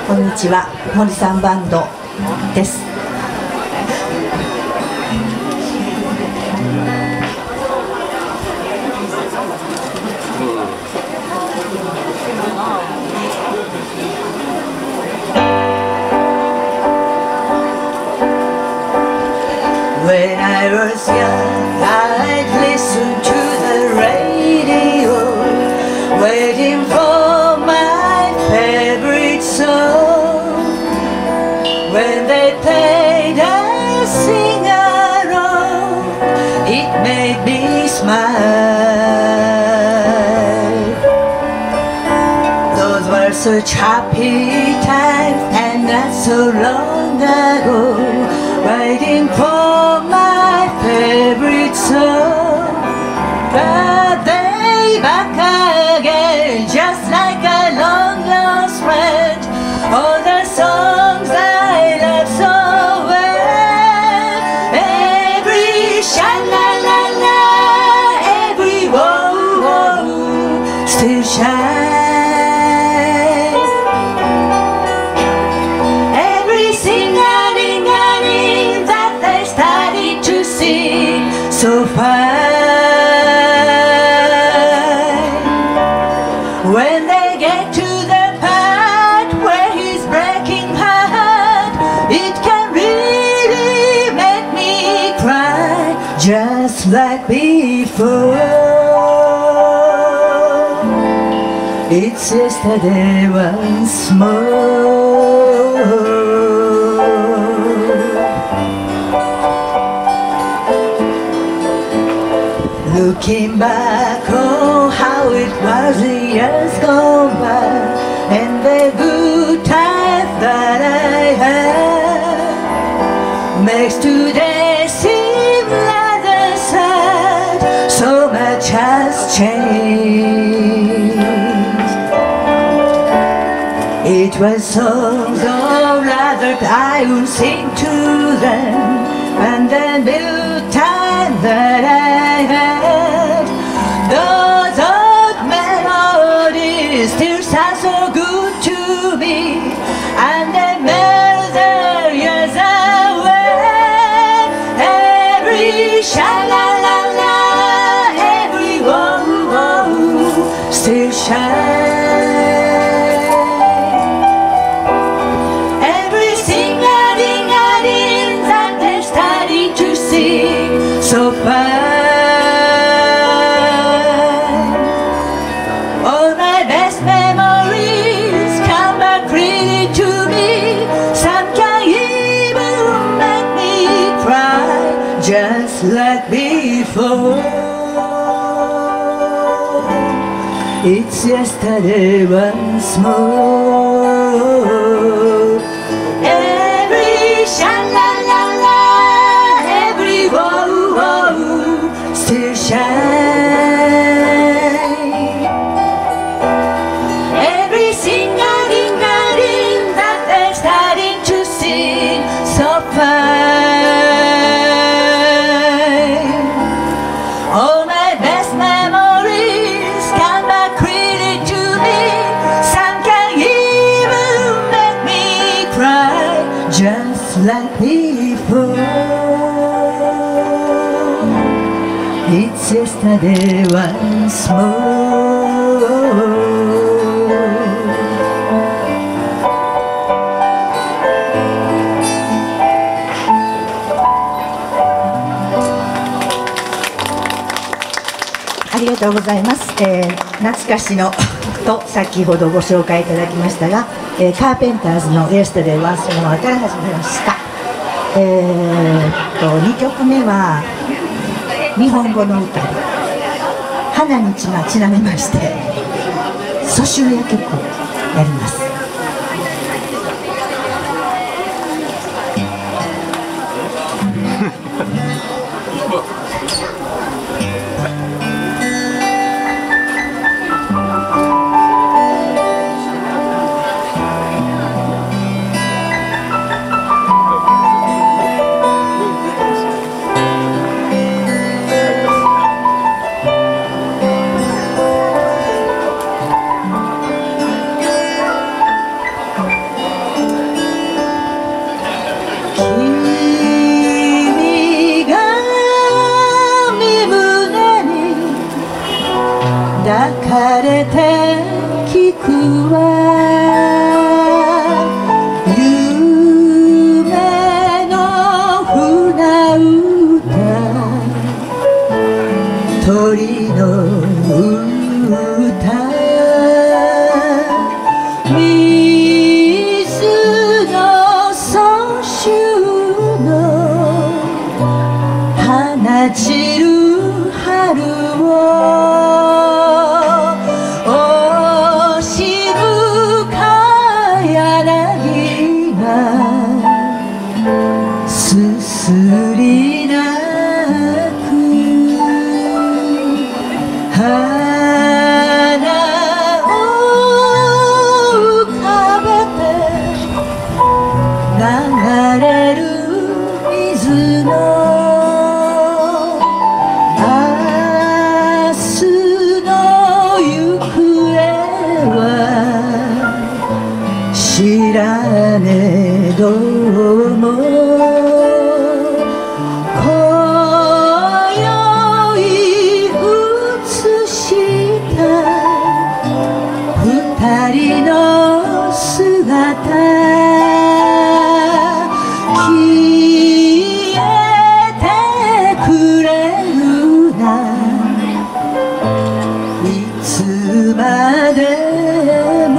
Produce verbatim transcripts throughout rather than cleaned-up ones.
こんにちは、森さんバンドです。 When I was young, I'd listen to the radio, waiting for my favorite song. When they played a sing-along, it made me smile. Those were such happy times, and not so long ago, waiting for my favorite song. But they back again, just like a long lost friend. All the songs I love so well, every sha-la-la-la, every woe-woe still shines. Every sing-a-ding-a-ding that they started to sing so fine. When they get to the part where he's breaking her heart, it can really make me cry, just like before. It's yesterday once more. Looking back on how it was the years gone by, and the good times that I had, makes today seem rather sad. So much has changed. It was songs of rather I would sing to them, and then the time that I had, those old melodies still sound so good to me, and they melt their years away. Every sha-la-la-la, every woe-woe still shines. Every sing-a-ding-a-ding that they're starting to sing so fine. All my best memories come back really to me. Some can even make me cry, just like before. It's yesterday once more. Every sha-la-la-la, every woe-woe still shine. Every sing-a-ding-a-ding that they're starting to sing so fine. All my best memories come back really to me. Some can even make me cry, just like before. It's yesterday once more. ありがとうございます。えー、懐かしのと先ほどご紹介いただきましたが、えー、カーペンターズの「Yesterday Once More」から始めました。えー、とにきょくめは日本語の歌で花にちなちなみまして蘇州夜曲をやります。 かれて聞くわ夢の船歌鳥の歌水の総集の放ちる春を惜しむか柳がすすり泣く花を浮かべて流れる水の明日の行方は知らねども今宵映した二人の姿消えてくれるないつまでも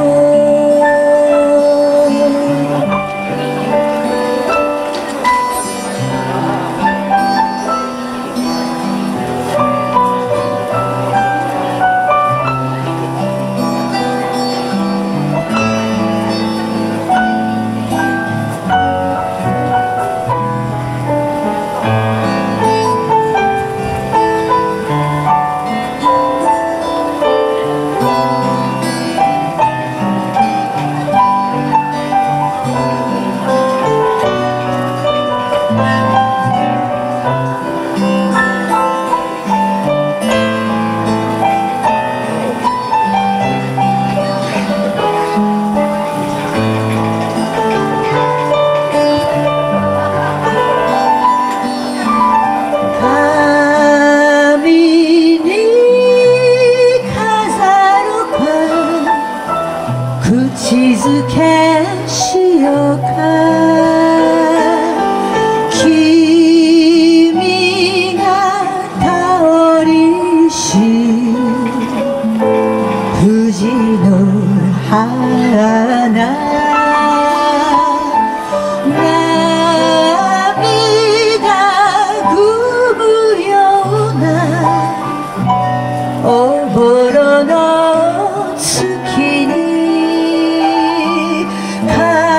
口づけしようか君が香りし藤の花涙ぐむようなおぼろの月に鐘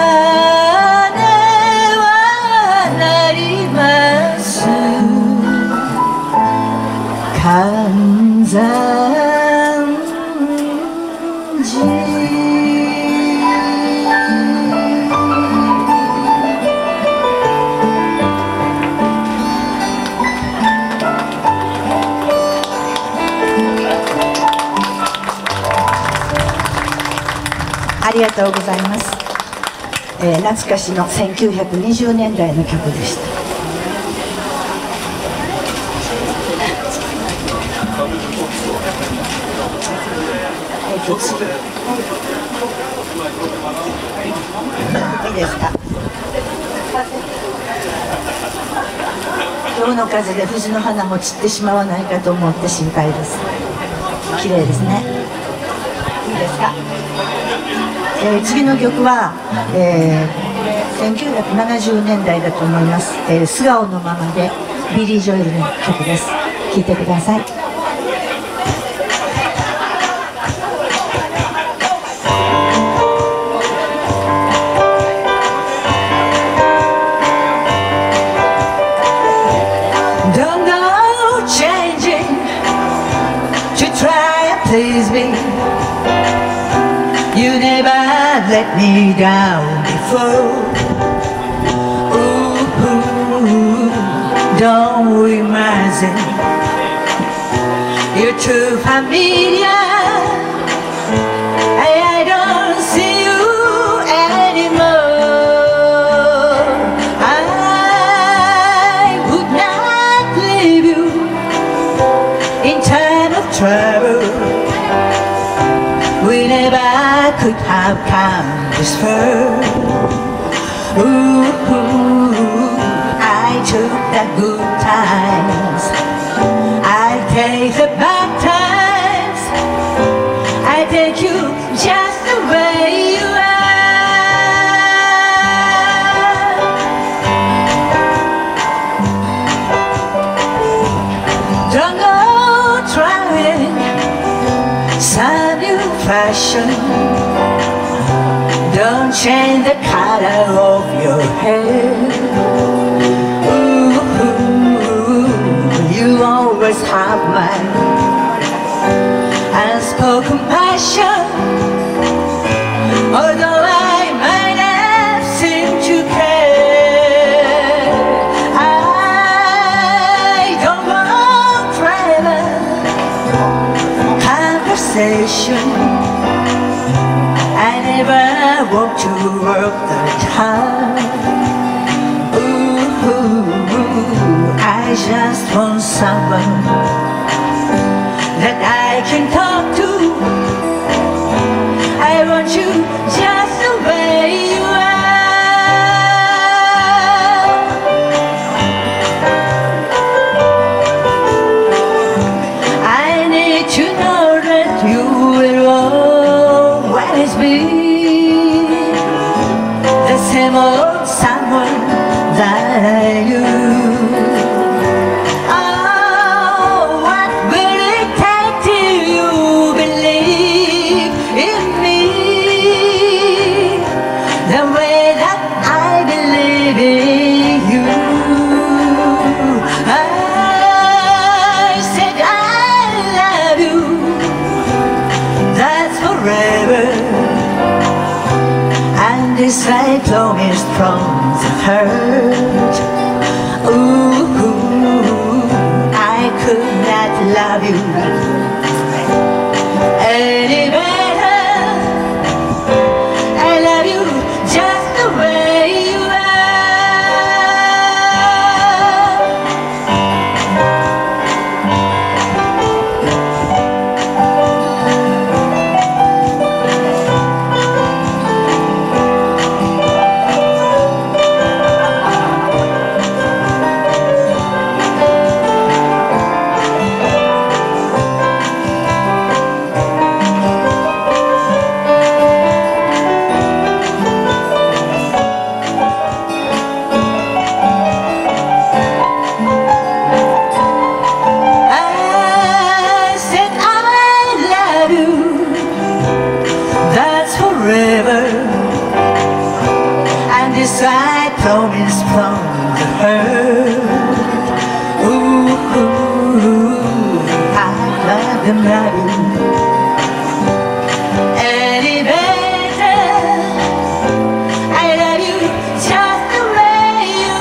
は鳴ります寒山寺ありがとうございます、えー、懐かしのせんきゅうひゃくにじゅうねんだいの曲でした。はい、次いいですか。今日の風で藤の花も散ってしまわないかと思って心配です。綺麗ですね。いいですか。えー、次の曲は、えー、せんきゅうひゃくななじゅうねんだいだと思います、えー、素顔のままでビリー・ジョエルの曲です。聴いてください。 Don't go changing to try and please me. You never let me down before. Ooh, ooh, don't imagine you're too familiar. I don't see you anymore. I would not leave you in time of trouble. have come this far. Ooh, I took the good times, I take the bad times, I take you just the way you are. Don't go trying some new fashion, don't change the color of your hair. Ooh, you always have my unspoken passion, although I might have seemed to care. I don't want private conversation, I never want to work that hard. Ooh, I just want someone that I can talk to. I want you just the way you are. I need to know that you will always be the same old someone that I knew. Oh, what will it take till you believe in me the way that I believe in you? I said I love you, that's forever, and this I promised from the heart. Ooh, I could not love you any better. I love you just the way you forever, and this I promise from the heart. Ooh, I love them loving any better. I love you just the way you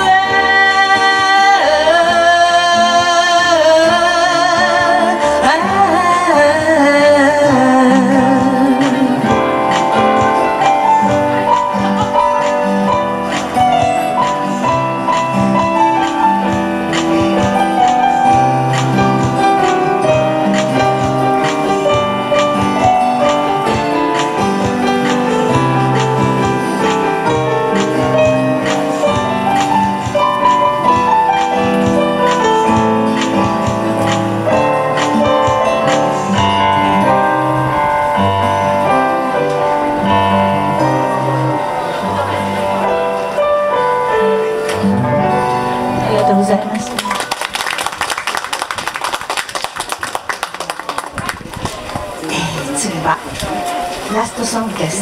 次はラストソングです。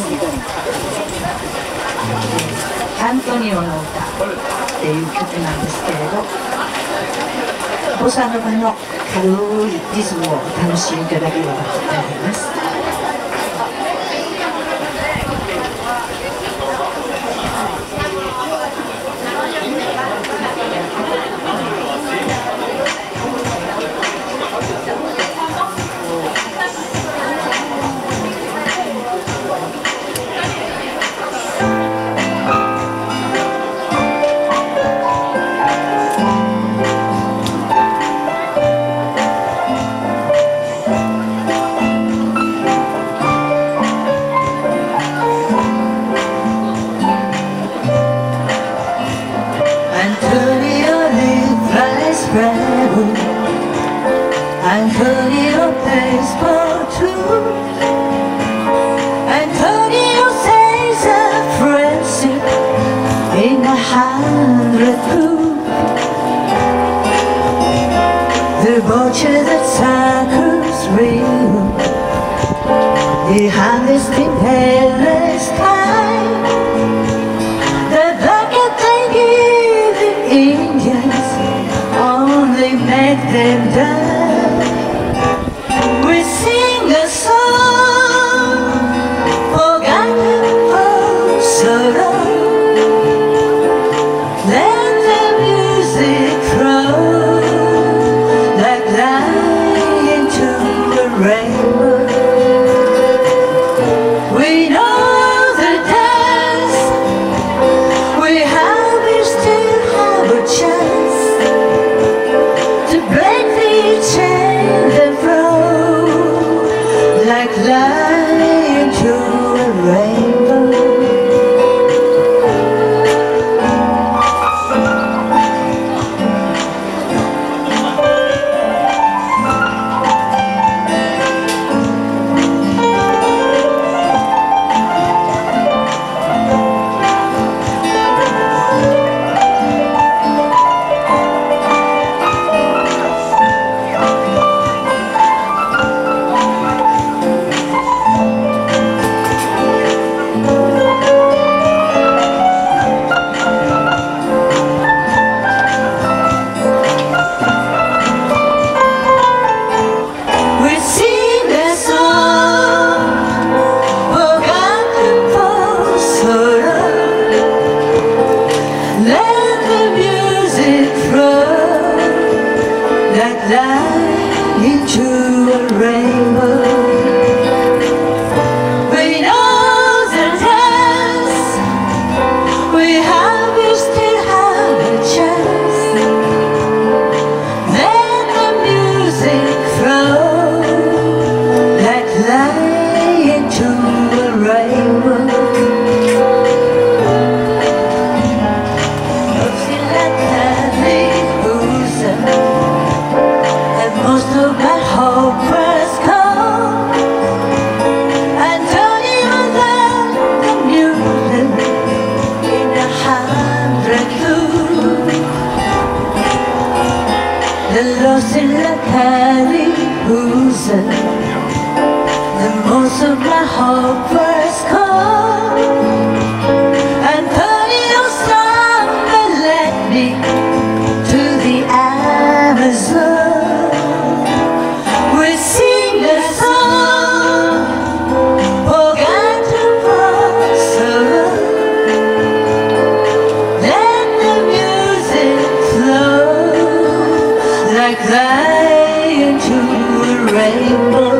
アントニオの歌っていう曲なんですけれど、ボサノバの軽いリズムをお楽しみいただければと思います。 hundred proof. The vulture that circles real behind this perilous time. The bucket they give the Indians only make them die. We sing a song forgotten for so long. Let the music flow like light into a rainbow. We know the dance we have, we still have a chance to break the chain that flow like light into a rainbow. The most of my hope was gone, and turning your song that led me to the Amazon. We sing a song forgotten for so long. Let the music flow like light into a rainbow.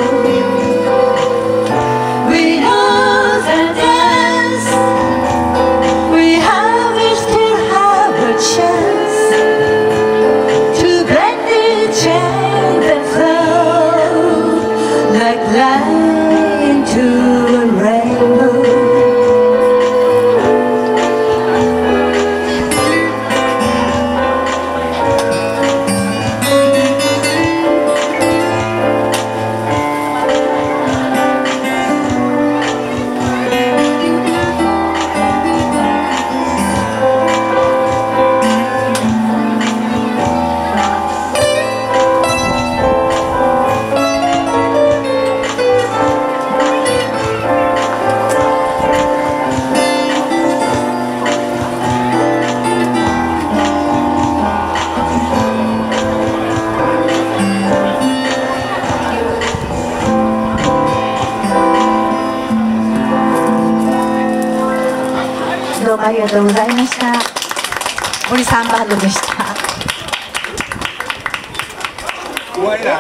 どうもありがとうございました。森さんバンドでした。 終わりだ。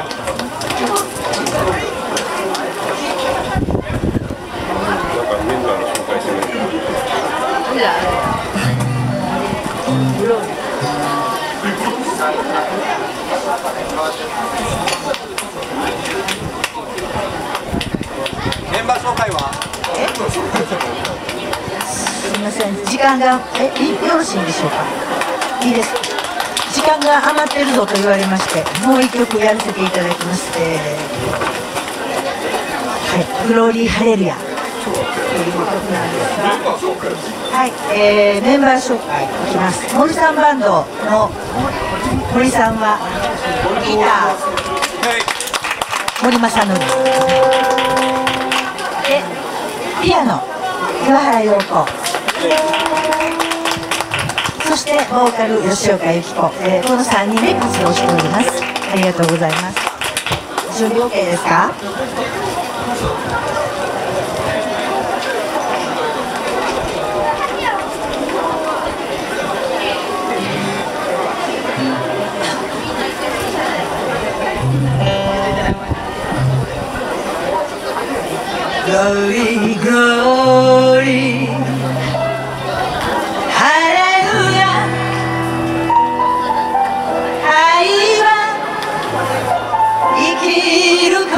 メンバーの紹介してみる。メンバー紹介は？ すみません、時間がえよろしいんでしょうか。いいです。時間が余ってるぞと言われまして、もう一曲やらせていただきます。えー、はい、グローリーハレルヤという曲なんですが、はい。 、えー、メンバー紹介いきます。森さんバンドの森さんはギター森正則で、ピアノ岩原陽子、そしてボーカル吉岡由紀子、えー、このさんにんで活動しております。ありがとうございます。準備 OK ですか？ Glory, glory, hallelujah. 愛は生きること。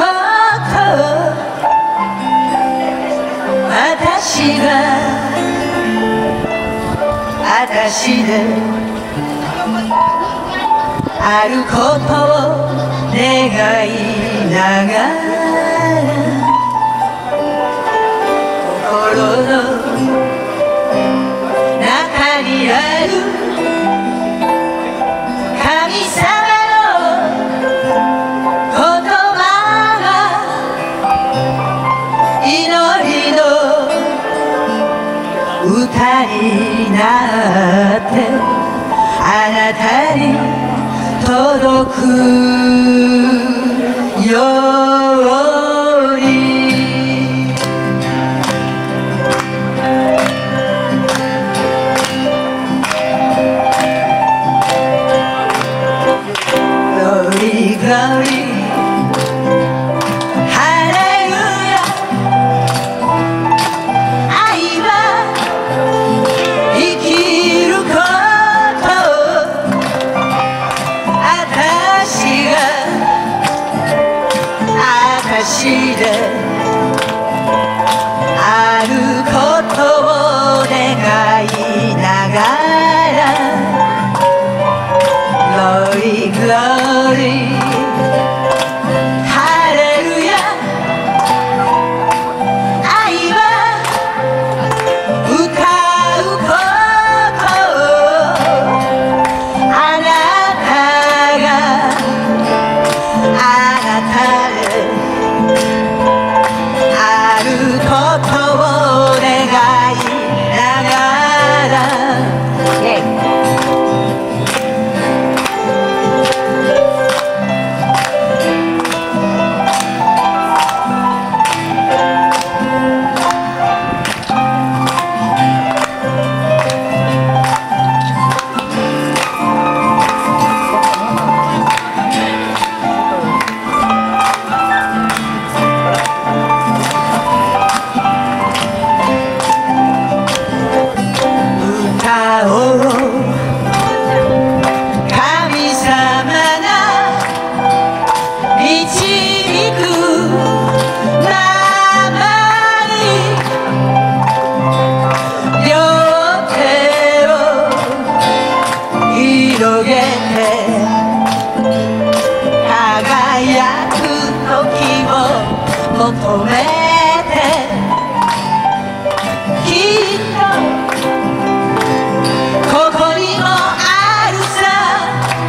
私が私であることを願いながら心の中にある神様の言葉が祈りの歌になってあなたに届くように。Glory, hallelujah. 愛は生きること。私が私であることを願いながら Glory, glory, hallelujah. 愛は歌うこと。あなたがあなたであることを願いながら、イェイ。求めてきっとここにもあるさ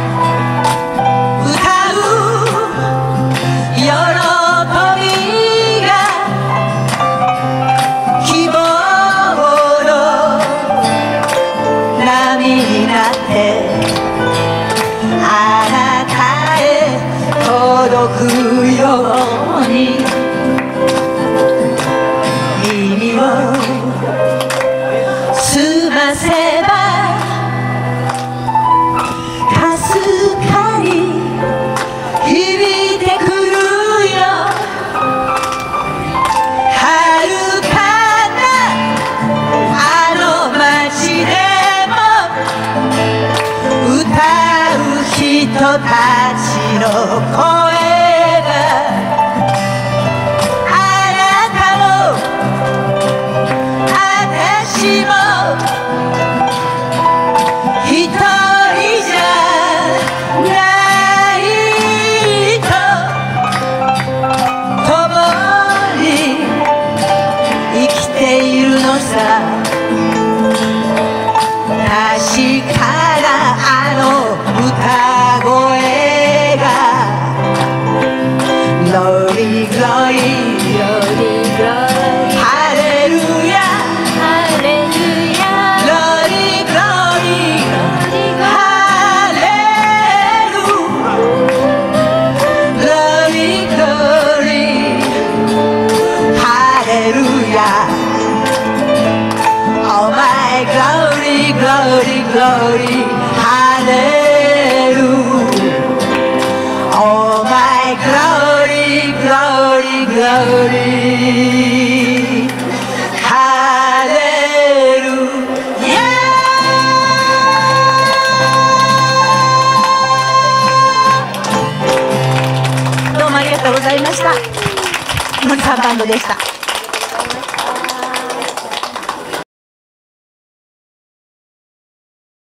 歌う喜びが希望の波になってあなたへ届くように耳を澄ませばかすかに響いてくるよ遥かなあの街でも歌う人たちの声 glory, glory, hallelujah. Oh my glory, glory, glory, hallelujah. どうもありがとうございました。森さんバンドでした。